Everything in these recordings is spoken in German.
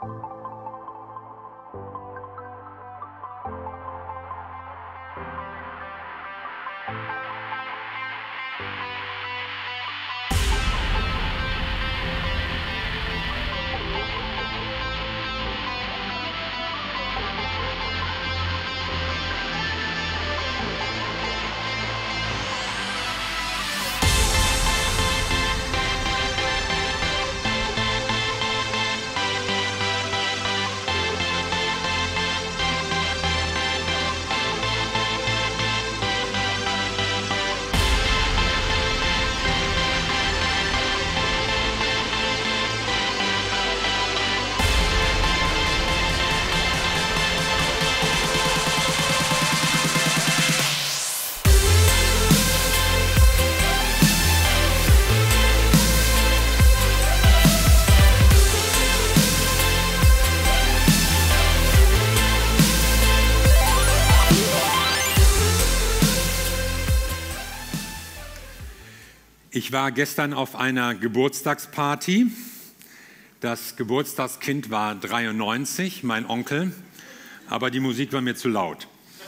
Ich war gestern auf einer Geburtstagsparty. Das Geburtstagskind war 93, mein Onkel, aber die Musik war mir zu laut.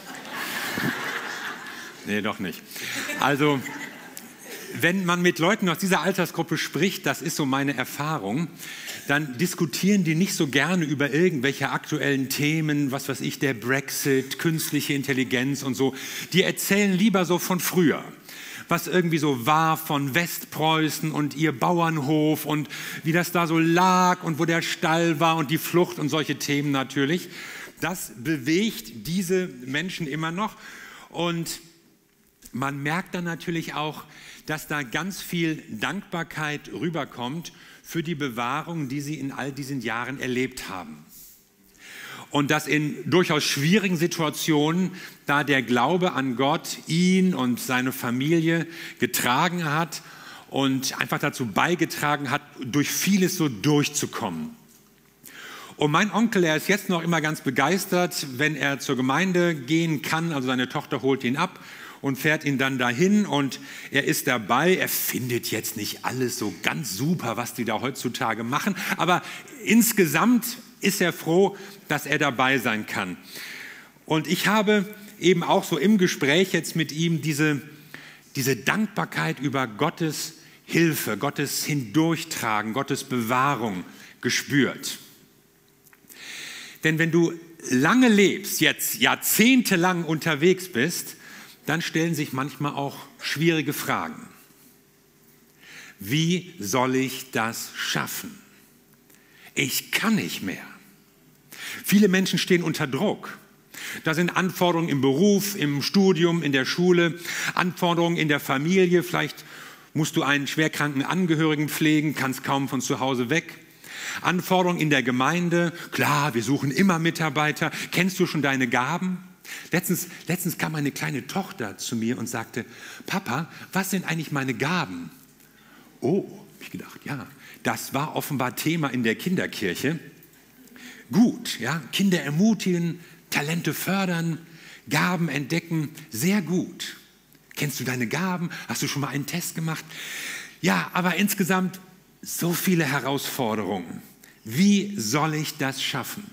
Nee, doch nicht. Also, wenn man mit Leuten aus dieser Altersgruppe spricht, das ist so meine Erfahrung, dann diskutieren die nicht so gerne über irgendwelche aktuellen Themen, was weiß ich, der Brexit, künstliche Intelligenz und so. Die erzählen lieber so von früher, was irgendwie so war von Westpreußen und ihr Bauernhof und wie das da so lag und wo der Stall war und die Flucht und solche Themen natürlich. Das bewegt diese Menschen immer noch und man merkt dann natürlich auch, dass da ganz viel Dankbarkeit rüberkommt für die Bewahrung, die sie in all diesen Jahren erlebt haben. Und dass in durchaus schwierigen Situationen, da der Glaube an Gott ihn und seine Familie getragen hat und einfach dazu beigetragen hat, durch vieles so durchzukommen. Und mein Onkel, er ist jetzt noch immer ganz begeistert, wenn er zur Gemeinde gehen kann, also seine Tochter holt ihn ab und fährt ihn dann dahin und er ist dabei. Er findet jetzt nicht alles so ganz super, was die da heutzutage machen, aber insgesamt ist er froh, dass er dabei sein kann. Und ich habe eben auch so im Gespräch jetzt mit ihm diese Dankbarkeit über Gottes Hilfe, Gottes Hindurchtragen, Gottes Bewahrung gespürt. Denn wenn du lange lebst, jetzt jahrzehntelang unterwegs bist, dann stellen sich manchmal auch schwierige Fragen. Wie soll ich das schaffen? Ich kann nicht mehr. Viele Menschen stehen unter Druck. Da sind Anforderungen im Beruf, im Studium, in der Schule, Anforderungen in der Familie. Vielleicht musst du einen schwerkranken Angehörigen pflegen, kannst kaum von zu Hause weg. Anforderungen in der Gemeinde. Klar, wir suchen immer Mitarbeiter. Kennst du schon deine Gaben? Letztens kam eine kleine Tochter zu mir und sagte, Papa, was sind eigentlich meine Gaben? Oh, habe ich gedacht, ja, das war offenbar Thema in der Kinderkirche. Gut, ja, Kinder ermutigen, Talente fördern, Gaben entdecken, sehr gut. Kennst du deine Gaben? Hast du schon mal einen Test gemacht? Ja, aber insgesamt so viele Herausforderungen. Wie soll ich das schaffen?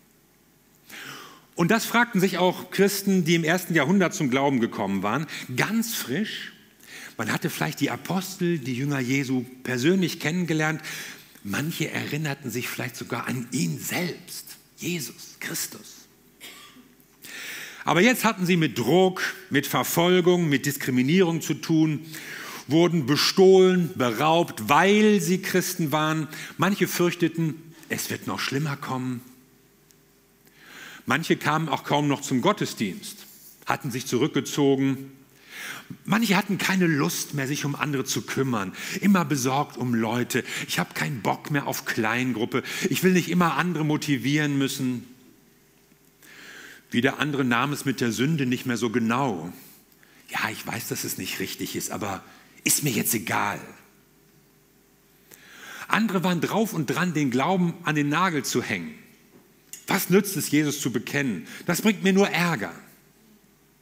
Und das fragten sich auch Christen, die im 1. Jahrhundert zum Glauben gekommen waren, ganz frisch. Man hatte vielleicht die Apostel, die Jünger Jesu persönlich kennengelernt. Manche erinnerten sich vielleicht sogar an ihn selbst, Jesus Christus. Aber jetzt hatten sie mit Druck, mit Verfolgung, mit Diskriminierung zu tun, wurden bestohlen, beraubt, weil sie Christen waren. Manche fürchteten, es wird noch schlimmer kommen. Manche kamen auch kaum noch zum Gottesdienst, hatten sich zurückgezogen. Manche hatten keine Lust mehr, sich um andere zu kümmern, immer besorgt um Leute. Ich habe keinen Bock mehr auf Kleingruppe. Ich will nicht immer andere motivieren müssen. Wieder andere nahmen es mit der Sünde nicht mehr so genau. Ja, ich weiß, dass es nicht richtig ist, aber ist mir jetzt egal. Andere waren drauf und dran, den Glauben an den Nagel zu hängen. Was nützt es, Jesus zu bekennen? Das bringt mir nur Ärger.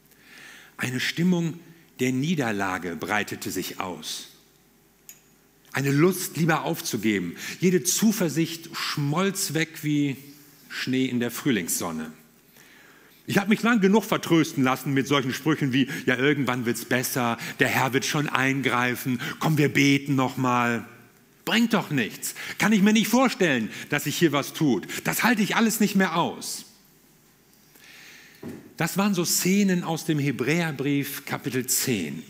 Eine Stimmung der Niederlage breitete sich aus. eine Lust lieber aufzugeben. Jede Zuversicht schmolz weg wie Schnee in der Frühlingssonne. Ich habe mich lang genug vertrösten lassen mit solchen Sprüchen wie, ja, irgendwann wird's besser, der Herr wird schon eingreifen, komm, wir beten noch mal. Bringt doch nichts. Kann ich mir nicht vorstellen, dass sich hier was tut. Das halte ich alles nicht mehr aus. Das waren so Szenen aus dem Hebräerbrief, Kapitel 10.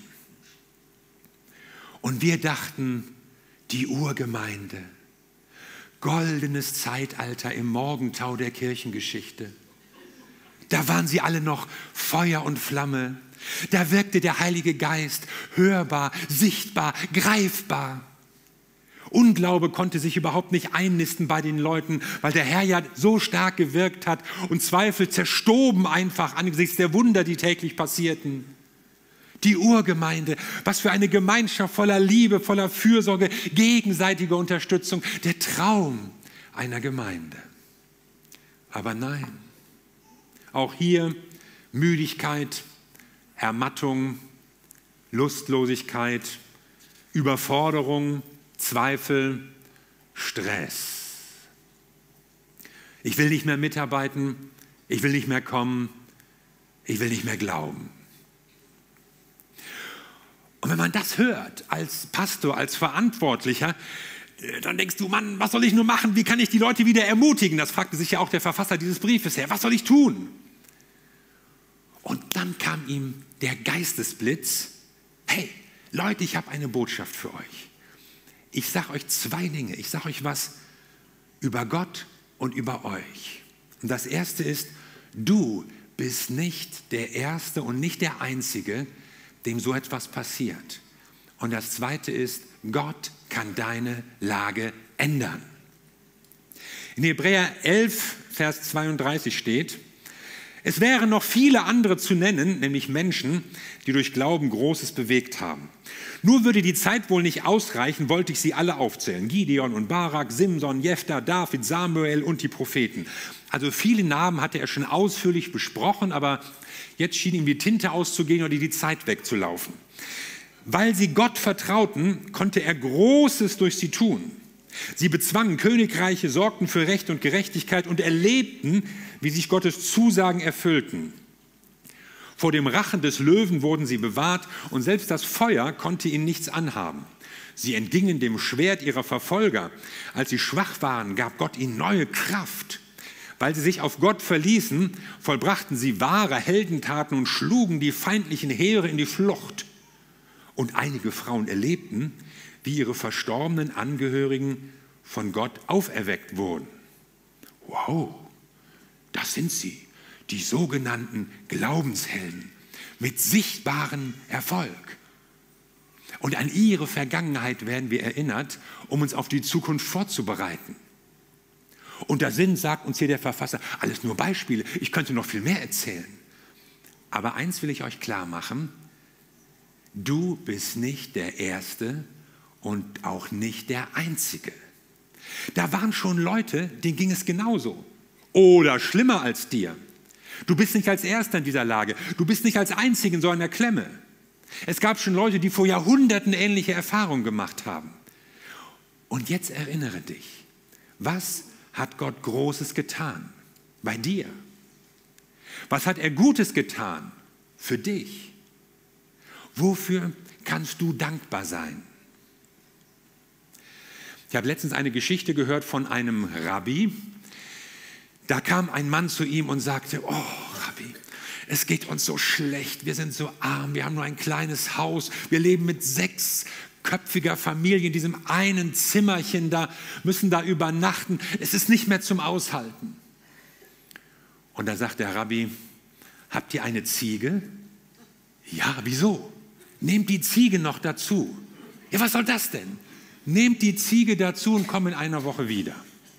Und wir dachten, die Urgemeinde, goldenes Zeitalter im Morgentau der Kirchengeschichte. Da waren sie alle noch Feuer und Flamme. Da wirkte der Heilige Geist hörbar, sichtbar, greifbar. Unglaube konnte sich überhaupt nicht einnisten bei den Leuten, weil der Herr ja so stark gewirkt hat und Zweifel zerstoben einfach angesichts der Wunder, die täglich passierten. Die Urgemeinde, was für eine Gemeinschaft voller Liebe, voller Fürsorge, gegenseitiger Unterstützung, der Traum einer Gemeinde. Aber nein, auch hier Müdigkeit, Ermattung, Lustlosigkeit, Überforderung, Zweifel, Stress. Ich will nicht mehr mitarbeiten, ich will nicht mehr kommen, ich will nicht mehr glauben. Und wenn man das hört als Pastor, als Verantwortlicher, dann denkst du, Mann, was soll ich nur machen? Wie kann ich die Leute wieder ermutigen? Das fragte sich ja auch der Verfasser dieses Briefes her. Was soll ich tun? Und dann kam ihm der Geistesblitz. Hey, Leute, ich habe eine Botschaft für euch. Ich sage euch zwei Dinge. Ich sage euch was über Gott und über euch. Und das erste ist, du bist nicht der Erste und nicht der Einzige, dem so etwas passiert. Und das zweite ist, Gott kann deine Lage ändern. In Hebräer 11, Vers 32 steht, es wären noch viele andere zu nennen, nämlich Menschen, die durch Glauben Großes bewegt haben. Nur würde die Zeit wohl nicht ausreichen, wollte ich sie alle aufzählen. Gideon und Barak, Simson, Jephtha, David, Samuel und die Propheten. Also viele Namen hatte er schon ausführlich besprochen, aber jetzt schien ihm die Tinte auszugehen oder die Zeit wegzulaufen. Weil sie Gott vertrauten, konnte er Großes durch sie tun. Sie bezwangen Königreiche, sorgten für Recht und Gerechtigkeit und erlebten, wie sich Gottes Zusagen erfüllten. Vor dem Rachen des Löwen wurden sie bewahrt und selbst das Feuer konnte ihnen nichts anhaben. Sie entgingen dem Schwert ihrer Verfolger. Als sie schwach waren, gab Gott ihnen neue Kraft. Weil sie sich auf Gott verließen, vollbrachten sie wahre Heldentaten und schlugen die feindlichen Heere in die Flucht. Und einige Frauen erlebten, wie ihre verstorbenen Angehörigen von Gott auferweckt wurden. Wow, das sind sie, die sogenannten Glaubenshelden mit sichtbarem Erfolg. Und an ihre Vergangenheit werden wir erinnert, um uns auf die Zukunft vorzubereiten. Und da sind, sagt uns hier der Verfasser, alles nur Beispiele, ich könnte noch viel mehr erzählen. Aber eins will ich euch klar machen, du bist nicht der Erste und auch nicht der Einzige. Da waren schon Leute, denen ging es genauso oder schlimmer als dir. Du bist nicht als Erster in dieser Lage, du bist nicht als Einziger in so einer Klemme. Es gab schon Leute, die vor Jahrhunderten ähnliche Erfahrungen gemacht haben. Und jetzt erinnere dich, was hat Gott Großes getan bei dir? Was hat er Gutes getan für dich? Wofür kannst du dankbar sein? Ich habe letztens eine Geschichte gehört von einem Rabbi. Da kam ein Mann zu ihm und sagte, oh Rabbi, es geht uns so schlecht, wir sind so arm, wir haben nur ein kleines Haus, wir leben mit 6-köpfiger Familie in diesem einen Zimmerchen da, müssen da übernachten, es ist nicht mehr zum Aushalten. Und da sagt der Rabbi, habt ihr eine Ziege? Ja, wieso? Nehmt die Ziege noch dazu. Ja, was soll das denn? Nehmt die Ziege dazu und komm in einer Woche wieder.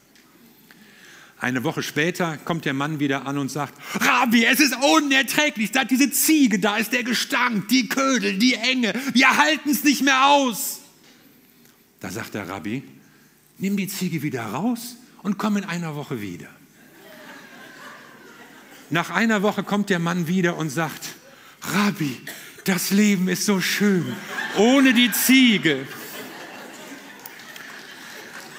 Eine Woche später kommt der Mann wieder an und sagt, Rabbi, es ist unerträglich, da diese Ziege da ist, der Gestank, die Ködel, die Enge, wir halten es nicht mehr aus. Da sagt der Rabbi, nimm die Ziege wieder raus und komm in einer Woche wieder. Nach einer Woche kommt der Mann wieder und sagt, Rabbi, das Leben ist so schön, ohne die Ziege.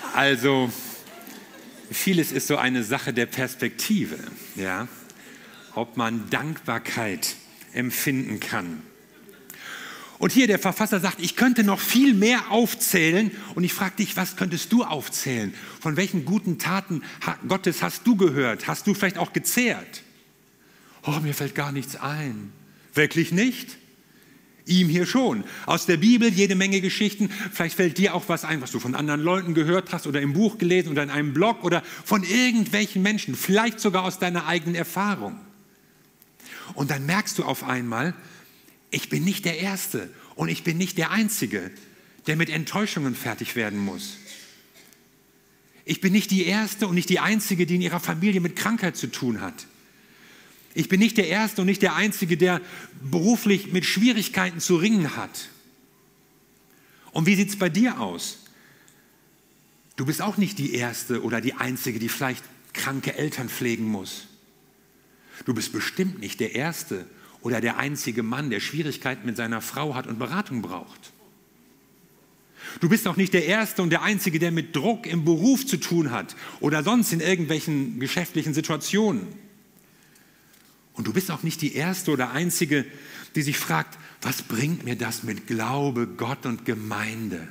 Also, vieles ist so eine Sache der Perspektive, ja? Ob man Dankbarkeit empfinden kann. Und hier der Verfasser sagt, ich könnte noch viel mehr aufzählen. Und ich frage dich, was könntest du aufzählen? Von welchen guten Taten Gottes hast du gehört? Hast du vielleicht auch gezehrt? Oh, mir fällt gar nichts ein. Wirklich nicht? Ihm hier schon. Aus der Bibel jede Menge Geschichten. Vielleicht fällt dir auch was ein, was du von anderen Leuten gehört hast oder im Buch gelesen oder in einem Blog oder von irgendwelchen Menschen. Vielleicht sogar aus deiner eigenen Erfahrung. Und dann merkst du auf einmal, ich bin nicht der Erste und ich bin nicht der Einzige, der mit Enttäuschungen fertig werden muss. Ich bin nicht die Erste und nicht die Einzige, die in ihrer Familie mit Krankheit zu tun hat. Ich bin nicht der Erste und nicht der Einzige, der beruflich mit Schwierigkeiten zu ringen hat. Und wie sieht es bei dir aus? Du bist auch nicht die Erste oder die Einzige, die vielleicht kranke Eltern pflegen muss. Du bist bestimmt nicht der Erste oder der einzige Mann, der Schwierigkeiten mit seiner Frau hat und Beratung braucht. Du bist auch nicht der Erste und der Einzige, der mit Druck im Beruf zu tun hat oder sonst in irgendwelchen geschäftlichen Situationen. Und du bist auch nicht die Erste oder Einzige, die sich fragt, was bringt mir das mit Glaube, Gott und Gemeinde?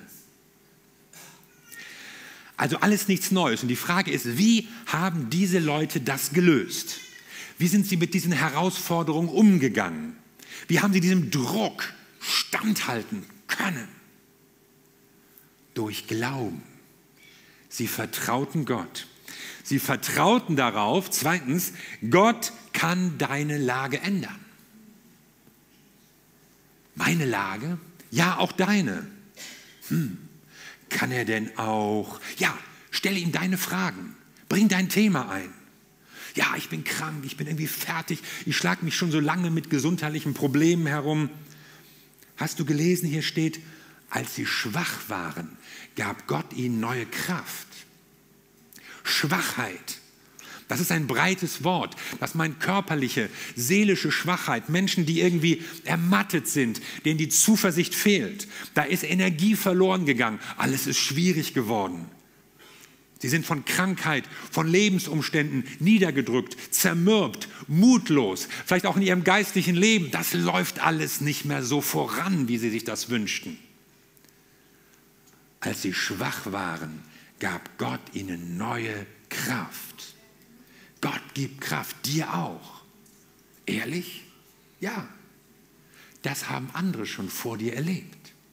Also alles nichts Neues. Und die Frage ist, wie haben diese Leute das gelöst? Wie sind sie mit diesen Herausforderungen umgegangen? Wie haben sie diesem Druck standhalten können? Durch Glauben. Sie vertrauten Gott. Sie vertrauten darauf, zweitens, Gott kann deine Lage ändern. Meine Lage? Ja, auch deine. Kann er denn auch? Ja, stelle ihm deine Fragen. Bring dein Thema ein. Ja, ich bin krank, ich bin irgendwie fertig, ich schlage mich schon so lange mit gesundheitlichen Problemen herum. Hast du gelesen, hier steht, als sie schwach waren, gab Gott ihnen neue Kraft. Schwachheit, das ist ein breites Wort, das meint körperliche, seelische Schwachheit, Menschen, die irgendwie ermattet sind, denen die Zuversicht fehlt. Da ist Energie verloren gegangen, alles ist schwierig geworden. Sie sind von Krankheit, von Lebensumständen niedergedrückt, zermürbt, mutlos, vielleicht auch in ihrem geistlichen Leben. Das läuft alles nicht mehr so voran, wie sie sich das wünschten. Als sie schwach waren, gab Gott ihnen neue Kraft. Gott gibt Kraft, dir auch. Ehrlich? Ja. Das haben andere schon vor dir erlebt.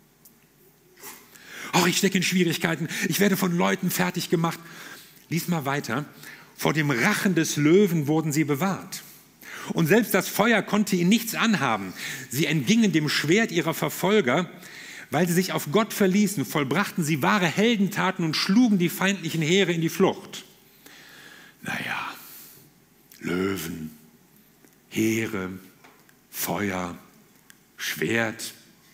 Oh, ich stecke in Schwierigkeiten, ich werde von Leuten fertig gemacht. Lies mal weiter. Vor dem Rachen des Löwen wurden sie bewahrt. Und selbst das Feuer konnte ihnen nichts anhaben. Sie entgingen dem Schwert ihrer Verfolger, weil sie sich auf Gott verließen, vollbrachten sie wahre Heldentaten und schlugen die feindlichen Heere in die Flucht. Naja, Löwen, Heere, Feuer, Schwert.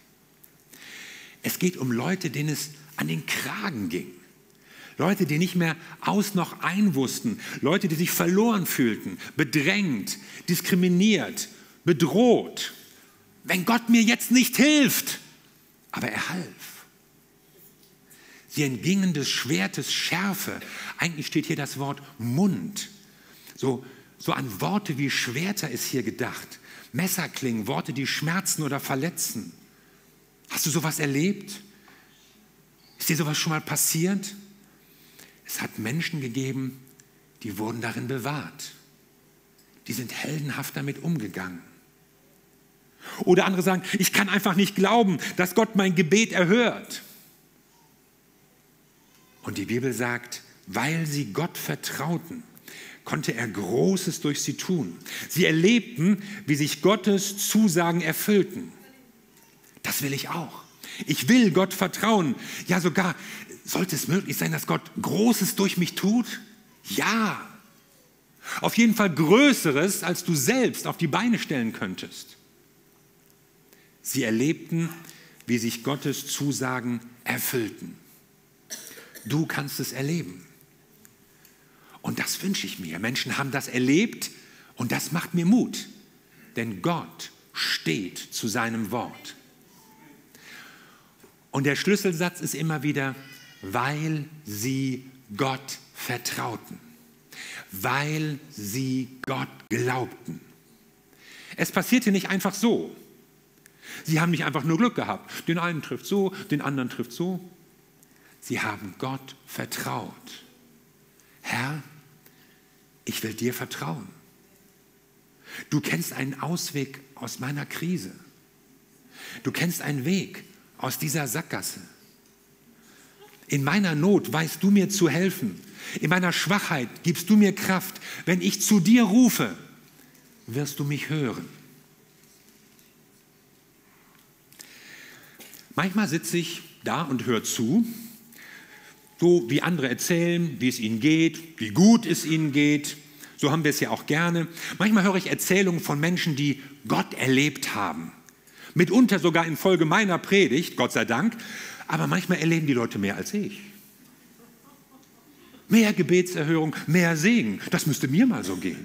Es geht um Leute, denen es an den Kragen ging. Leute, die nicht mehr aus noch ein wussten. Leute, die sich verloren fühlten, bedrängt, diskriminiert, bedroht. Wenn Gott mir jetzt nicht hilft, aber er half. Sie entgingen des Schwertes Schärfe. Eigentlich steht hier das Wort Mund. So an Worte wie Schwerter ist hier gedacht. Messerklingen, Worte, die schmerzen oder verletzen. Hast du sowas erlebt? Ist dir sowas schon mal passiert? Es hat Menschen gegeben, die wurden darin bewahrt. Die sind heldenhaft damit umgegangen. Oder andere sagen, ich kann einfach nicht glauben, dass Gott mein Gebet erhört. Und die Bibel sagt, weil sie Gott vertrauten, konnte er Großes durch sie tun. Sie erlebten, wie sich Gottes Zusagen erfüllten. Das will ich auch. Ich will Gott vertrauen. Ja, sogar sollte es möglich sein, dass Gott Großes durch mich tut? Ja. Auf jeden Fall Größeres, als du selbst auf die Beine stellen könntest. Sie erlebten, wie sich Gottes Zusagen erfüllten. Du kannst es erleben. Und das wünsche ich mir. Menschen haben das erlebt und das macht mir Mut. Denn Gott steht zu seinem Wort. Und der Schlüsselsatz ist immer wieder, weil sie Gott vertrauten, weil sie Gott glaubten. Es passierte nicht einfach so. Sie haben nicht einfach nur Glück gehabt. Den einen trifft so, den anderen trifft so. Sie haben Gott vertraut. Herr, ich will dir vertrauen. Du kennst einen Ausweg aus meiner Krise. Du kennst einen Weg aus dieser Sackgasse. In meiner Not weißt du mir zu helfen. In meiner Schwachheit gibst du mir Kraft. Wenn ich zu dir rufe, wirst du mich hören. Manchmal sitze ich da und höre zu, so wie andere erzählen, wie es ihnen geht, wie gut es ihnen geht. So haben wir es ja auch gerne. Manchmal höre ich Erzählungen von Menschen, die Gott erlebt haben. Mitunter sogar infolge meiner Predigt, Gott sei Dank. Aber manchmal erleben die Leute mehr als ich. Mehr Gebetserhörung, mehr Segen. Das müsste mir mal so gehen.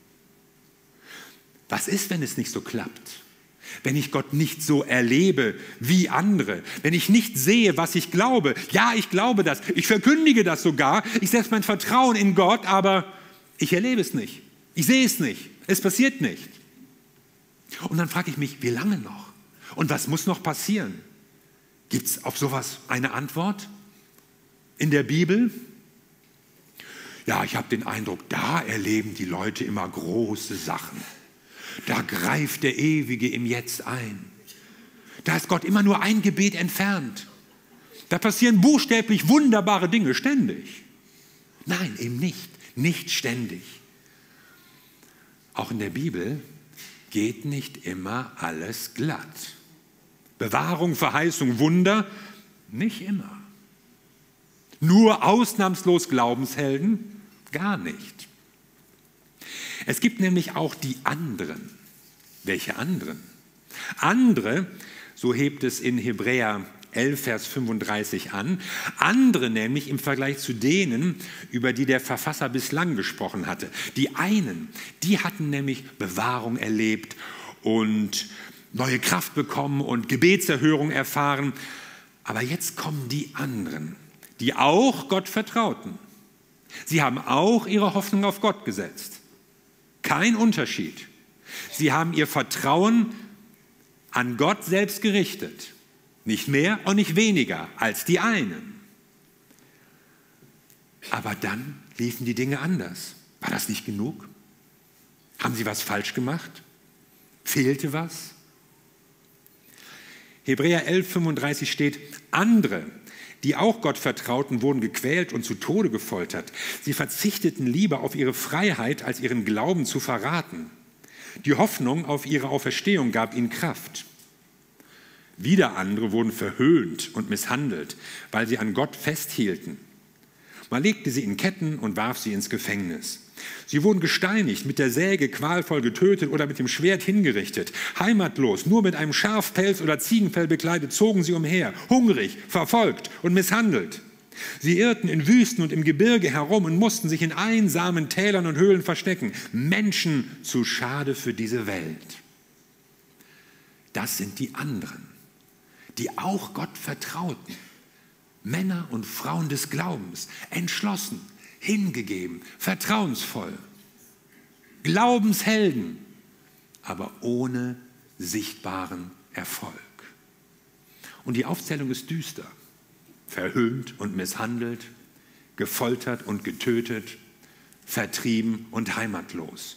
Was ist, wenn es nicht so klappt? Wenn ich Gott nicht so erlebe wie andere? Wenn ich nicht sehe, was ich glaube? Ja, ich glaube das. Ich verkündige das sogar. Ich setze mein Vertrauen in Gott, aber ich erlebe es nicht. Ich sehe es nicht. Es passiert nicht. Und dann frage ich mich, wie lange noch? Und was muss noch passieren? Gibt es auf sowas eine Antwort in der Bibel? Ja, ich habe den Eindruck, da erleben die Leute immer große Sachen. Da greift der Ewige im Jetzt ein. Da ist Gott immer nur ein Gebet entfernt. Da passieren buchstäblich wunderbare Dinge, ständig. Nein, eben nicht. Nicht ständig. Auch in der Bibel geht nicht immer alles glatt. Bewahrung, Verheißung, Wunder, nicht immer. Nur ausnahmslos Glaubenshelden, gar nicht. Es gibt nämlich auch die anderen. Welche anderen? Andere, so hebt es in Hebräer 11, Vers 35 an, andere nämlich im Vergleich zu denen, über die der Verfasser bislang gesprochen hatte. Die einen, die hatten nämlich Bewahrung erlebt und neue Kraft bekommen und Gebetserhörung erfahren. Aber jetzt kommen die anderen, die auch Gott vertrauten. Sie haben auch ihre Hoffnung auf Gott gesetzt. Kein Unterschied. Sie haben ihr Vertrauen an Gott selbst gerichtet. Nicht mehr und nicht weniger als die einen. Aber dann liefen die Dinge anders. War das nicht genug? Haben sie was falsch gemacht? Fehlte was? Hebräer 11, 35 steht, andere, die auch Gott vertrauten, wurden gequält und zu Tode gefoltert. Sie verzichteten lieber auf ihre Freiheit, als ihren Glauben zu verraten. Die Hoffnung auf ihre Auferstehung gab ihnen Kraft. Wieder andere wurden verhöhnt und misshandelt, weil sie an Gott festhielten. Man legte sie in Ketten und warf sie ins Gefängnis. Sie wurden gesteinigt, mit der Säge qualvoll getötet oder mit dem Schwert hingerichtet. Heimatlos, nur mit einem Schafpelz oder Ziegenfell bekleidet, zogen sie umher, hungrig, verfolgt und misshandelt. Sie irrten in Wüsten und im Gebirge herum und mussten sich in einsamen Tälern und Höhlen verstecken. Menschen zu schade für diese Welt. Das sind die anderen, die auch Gott vertrauten. Männer und Frauen des Glaubens, entschlossen, hingegeben, vertrauensvoll. Glaubenshelden, aber ohne sichtbaren Erfolg. Und die Aufzählung ist düster. Verhöhnt und misshandelt, gefoltert und getötet, vertrieben und heimatlos.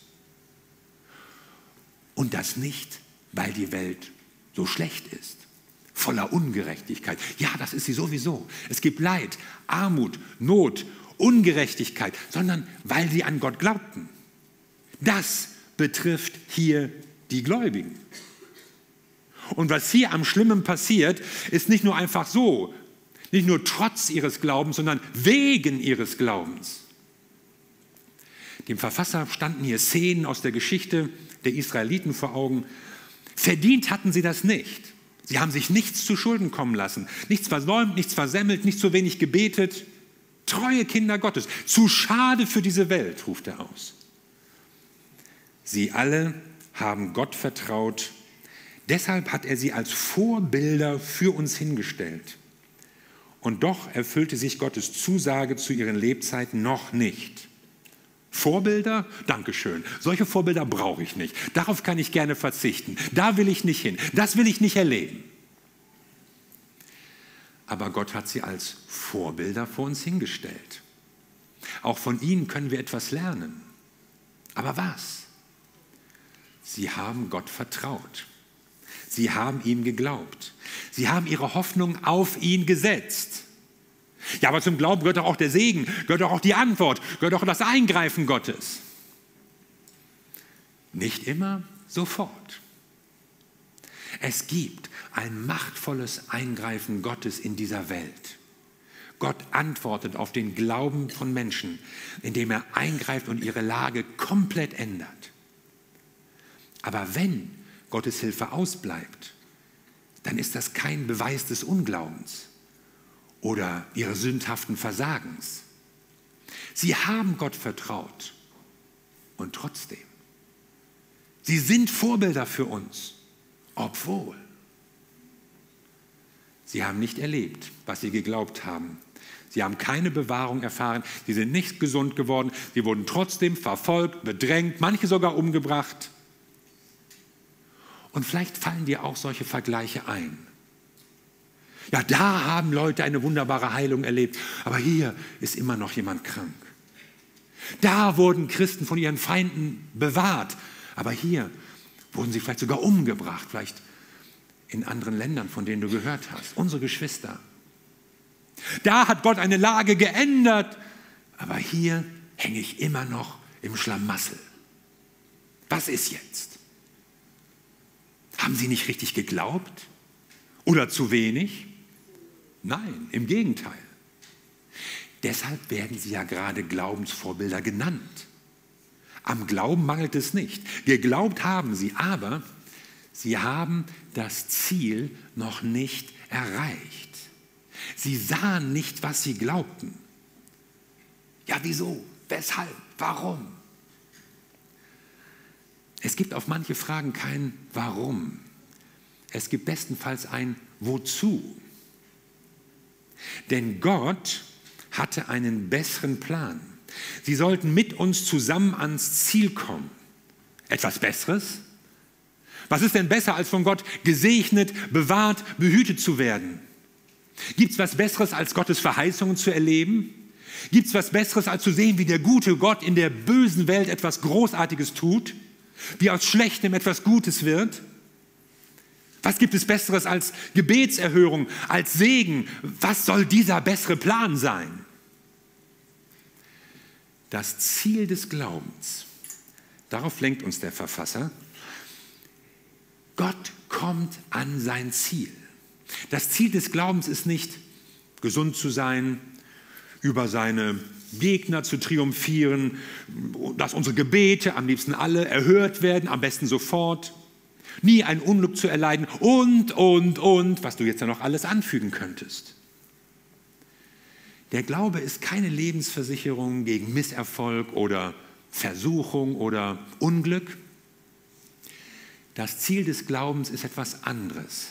Und das nicht, weil die Welt so schlecht ist, voller Ungerechtigkeit. Ja, das ist sie sowieso. Es gibt Leid, Armut, Not, Ungerechtigkeit, sondern weil sie an Gott glaubten. Das betrifft hier die Gläubigen. Und was hier am Schlimmen passiert, ist nicht nur einfach so, nicht nur trotz ihres Glaubens, sondern wegen ihres Glaubens. Dem Verfasser standen hier Szenen aus der Geschichte der Israeliten vor Augen. Verdient hatten sie das nicht. Sie haben sich nichts zu Schulden kommen lassen, nichts versäumt, nichts versemmelt, nicht zu wenig gebetet. Treue Kinder Gottes, zu schade für diese Welt, ruft er aus. Sie alle haben Gott vertraut, deshalb hat er sie als Vorbilder für uns hingestellt. Und doch erfüllte sich Gottes Zusage zu ihren Lebzeiten noch nicht. Vorbilder? Dankeschön. Solche Vorbilder brauche ich nicht. Darauf kann ich gerne verzichten. Da will ich nicht hin. Das will ich nicht erleben. Aber Gott hat sie als Vorbilder vor uns hingestellt. Auch von ihnen können wir etwas lernen. Aber was? Sie haben Gott vertraut. Sie haben ihm geglaubt. Sie haben ihre Hoffnung auf ihn gesetzt. Ja, aber zum Glauben gehört doch auch der Segen, gehört doch auch die Antwort, gehört auch das Eingreifen Gottes. Nicht immer sofort. Es gibt ein machtvolles Eingreifen Gottes in dieser Welt. Gott antwortet auf den Glauben von Menschen, indem er eingreift und ihre Lage komplett ändert. Aber wenn Gottes Hilfe ausbleibt, dann ist das kein Beweis des Unglaubens oder ihres sündhaften Versagens. Sie haben Gott vertraut und trotzdem. Sie sind Vorbilder für uns, obwohl sie haben nicht erlebt, was sie geglaubt haben. Sie haben keine Bewahrung erfahren, sie sind nicht gesund geworden, sie wurden trotzdem verfolgt, bedrängt, manche sogar umgebracht. Und vielleicht fallen dir auch solche Vergleiche ein. Ja, da haben Leute eine wunderbare Heilung erlebt, aber hier ist immer noch jemand krank. Da wurden Christen von ihren Feinden bewahrt, aber hier wurden sie vielleicht sogar umgebracht, vielleicht in anderen Ländern, von denen du gehört hast. Unsere Geschwister. Da hat Gott eine Lage geändert, aber hier hänge ich immer noch im Schlamassel. Was ist jetzt? Haben sie nicht richtig geglaubt? Oder zu wenig? Nein, im Gegenteil. Deshalb werden sie ja gerade Glaubensvorbilder genannt. Am Glauben mangelt es nicht. Geglaubt haben sie, aber sie haben das Ziel noch nicht erreicht. Sie sahen nicht, was sie glaubten. Ja, wieso? Weshalb? Warum? Es gibt auf manche Fragen kein Warum. Es gibt bestenfalls ein Wozu. Denn Gott hatte einen besseren Plan. Sie sollten mit uns zusammen ans Ziel kommen. Etwas Besseres? Was ist denn besser, als von Gott gesegnet, bewahrt, behütet zu werden? Gibt es was Besseres, als Gottes Verheißungen zu erleben? Gibt es was Besseres, als zu sehen, wie der gute Gott in der bösen Welt etwas Großartiges tut? Wie aus Schlechtem etwas Gutes wird? Was gibt es Besseres als Gebetserhörung, als Segen? Was soll dieser bessere Plan sein? Das Ziel des Glaubens, darauf lenkt uns der Verfasser. Gott kommt an sein Ziel. Das Ziel des Glaubens ist nicht, gesund zu sein, über seine Gegner zu triumphieren, dass unsere Gebete, am liebsten alle, erhört werden, am besten sofort, nie ein Unglück zu erleiden und, was du jetzt ja noch alles anfügen könntest. Der Glaube ist keine Lebensversicherung gegen Misserfolg oder Versuchung oder Unglück. Das Ziel des Glaubens ist etwas anderes.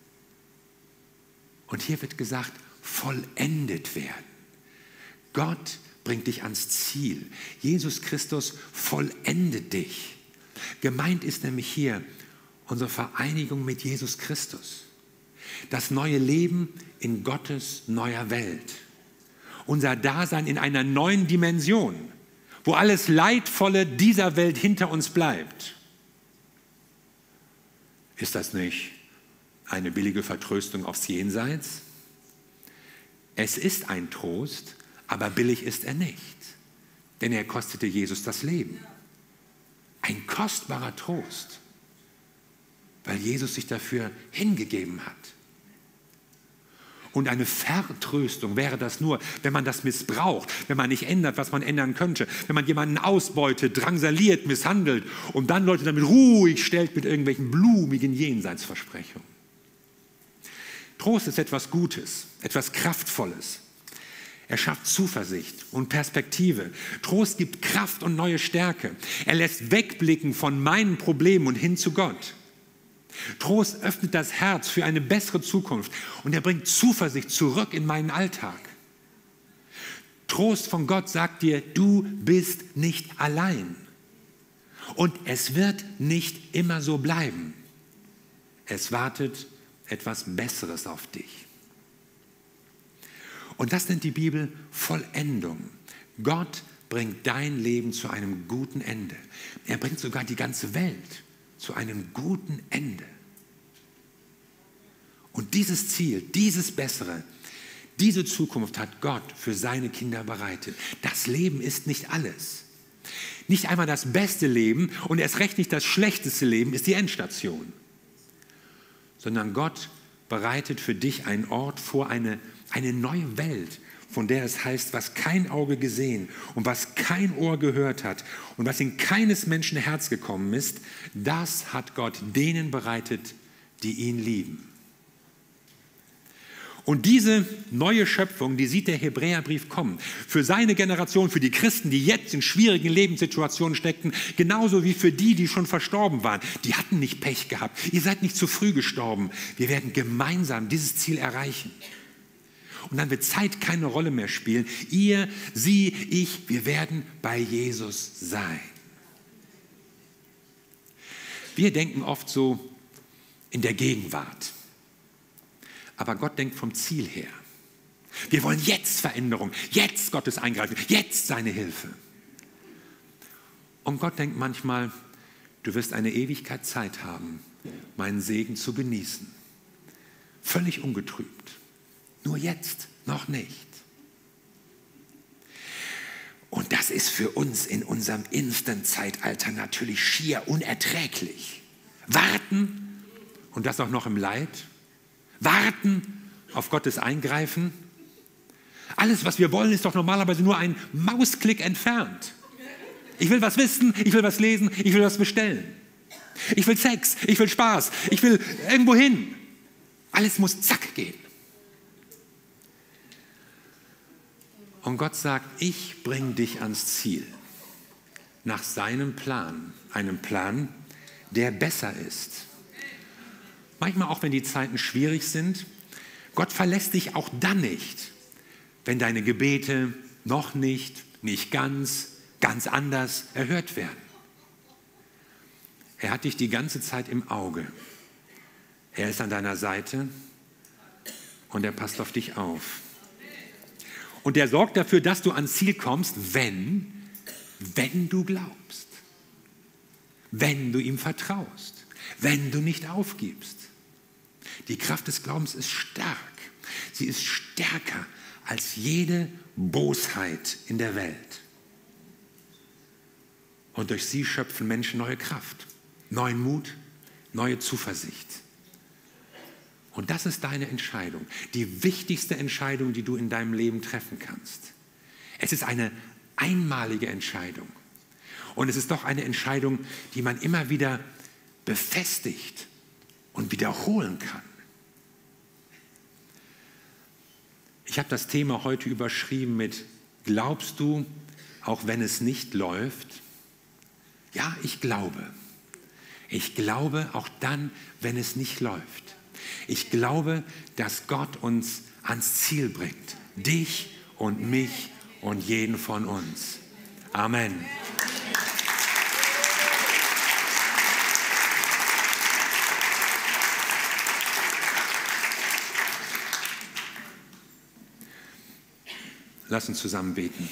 Und hier wird gesagt, vollendet werden. Gott bringt dich ans Ziel. Jesus Christus vollendet dich. Gemeint ist nämlich hier unsere Vereinigung mit Jesus Christus. Das neue Leben in Gottes neuer Welt. Unser Dasein in einer neuen Dimension, wo alles Leidvolle dieser Welt hinter uns bleibt. Ist das nicht eine billige Vertröstung aufs Jenseits? Es ist ein Trost, aber billig ist er nicht, denn er kostete Jesus das Leben. Ein kostbarer Trost, weil Jesus sich dafür hingegeben hat. Und eine Vertröstung wäre das nur, wenn man das missbraucht, wenn man nicht ändert, was man ändern könnte, wenn man jemanden ausbeutet, drangsaliert, misshandelt und dann Leute damit ruhig stellt mit irgendwelchen blumigen Jenseitsversprechungen. Trost ist etwas Gutes, etwas Kraftvolles. Er schafft Zuversicht und Perspektive. Trost gibt Kraft und neue Stärke. Er lässt wegblicken von meinen Problemen und hin zu Gott. Trost öffnet das Herz für eine bessere Zukunft und er bringt Zuversicht zurück in meinen Alltag. Trost von Gott sagt dir, du bist nicht allein. Und es wird nicht immer so bleiben. Es wartet etwas Besseres auf dich. Und das nennt die Bibel Vollendung. Gott bringt dein Leben zu einem guten Ende. Er bringt sogar die ganze Welt zu einem guten Ende. Und dieses Ziel, dieses Bessere, diese Zukunft hat Gott für seine Kinder bereitet. Das Leben ist nicht alles. Nicht einmal das beste Leben und erst recht nicht das schlechteste Leben ist die Endstation. Sondern Gott bereitet für dich einen Ort vor, eine neue Welt, von der es heißt, was kein Auge gesehen und was kein Ohr gehört hat und was in keines Menschen Herz gekommen ist, das hat Gott denen bereitet, die ihn lieben. Und diese neue Schöpfung, die sieht der Hebräerbrief kommen. Für seine Generation, für die Christen, die jetzt in schwierigen Lebenssituationen steckten, genauso wie für die, die schon verstorben waren. Die hatten nicht Pech gehabt. Ihr seid nicht zu früh gestorben. Wir werden gemeinsam dieses Ziel erreichen. Und dann wird Zeit keine Rolle mehr spielen. Ihr, sie, ich, wir werden bei Jesus sein. Wir denken oft so in der Gegenwart. Aber Gott denkt vom Ziel her. Wir wollen jetzt Veränderung, jetzt Gottes Eingreifen, jetzt seine Hilfe. Und Gott denkt manchmal, du wirst eine Ewigkeit Zeit haben, meinen Segen zu genießen. Völlig ungetrübt. Nur jetzt noch nicht. Und das ist für uns in unserem Instant-Zeitalter natürlich schier unerträglich. Warten und das auch noch im Leid. Warten auf Gottes Eingreifen. Alles, was wir wollen, ist doch normalerweise nur ein Mausklick entfernt. Ich will was wissen, ich will was lesen, ich will was bestellen. Ich will Sex, ich will Spaß, ich will irgendwo hin. Alles muss zack gehen. Und Gott sagt, ich bringe dich ans Ziel. Nach seinem Plan, einem Plan, der besser ist. Manchmal auch, wenn die Zeiten schwierig sind. Gott verlässt dich auch dann nicht, wenn deine Gebete noch nicht ganz anders erhört werden. Er hat dich die ganze Zeit im Auge. Er ist an deiner Seite und er passt auf dich auf. Und er sorgt dafür, dass du ans Ziel kommst, wenn du glaubst, wenn du ihm vertraust, wenn du nicht aufgibst. Die Kraft des Glaubens ist stark. Sie ist stärker als jede Bosheit in der Welt. Und durch sie schöpfen Menschen neue Kraft, neuen Mut, neue Zuversicht. Und das ist deine Entscheidung, die wichtigste Entscheidung, die du in deinem Leben treffen kannst. Es ist eine einmalige Entscheidung. Und es ist doch eine Entscheidung, die man immer wieder befestigt und wiederholen kann. Ich habe das Thema heute überschrieben mit: Glaubst du, auch wenn es nicht läuft? Ja, ich glaube. Ich glaube auch dann, wenn es nicht läuft. Ich glaube, dass Gott uns ans Ziel bringt. Dich und mich und jeden von uns. Amen. Lass uns zusammen beten.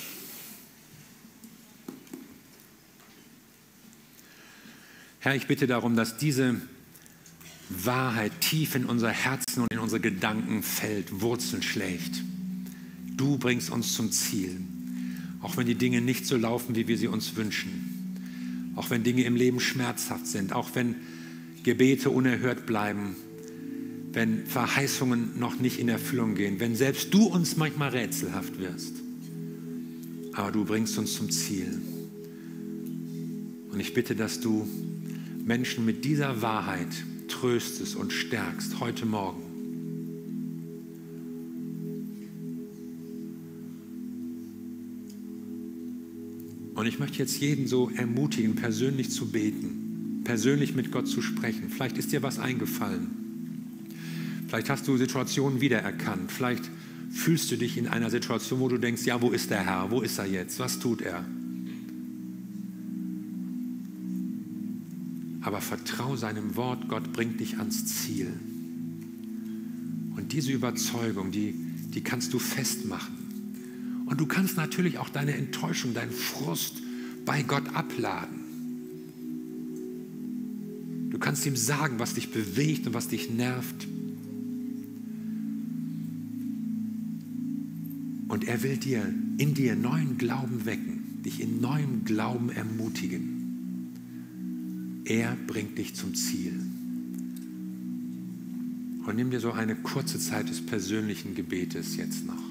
Herr, ich bitte darum, dass diese Wahrheit tief in unser Herzen und in unsere Gedanken fällt, Wurzeln schlägt. Du bringst uns zum Ziel, auch wenn die Dinge nicht so laufen, wie wir sie uns wünschen, auch wenn Dinge im Leben schmerzhaft sind, auch wenn Gebete unerhört bleiben, wenn Verheißungen noch nicht in Erfüllung gehen, wenn selbst du uns manchmal rätselhaft wirst. Aber du bringst uns zum Ziel. Und ich bitte, dass du Menschen mit dieser Wahrheit tröstest und stärkst heute Morgen. Und ich möchte jetzt jeden so ermutigen, persönlich zu beten, persönlich mit Gott zu sprechen. Vielleicht ist dir was eingefallen. Vielleicht hast du Situationen wiedererkannt. Vielleicht fühlst du dich in einer Situation, wo du denkst, ja, wo ist der Herr? Wo ist er jetzt? Was tut er? Aber vertrau seinem Wort, Gott bringt dich ans Ziel. Und diese Überzeugung, die kannst du festmachen. Und du kannst natürlich auch deine Enttäuschung, deinen Frust bei Gott abladen. Du kannst ihm sagen, was dich bewegt und was dich nervt. Und er will in dir neuen Glauben wecken, dich in neuem Glauben ermutigen. Er bringt dich zum Ziel. Und nimm dir so eine kurze Zeit des persönlichen Gebetes jetzt noch.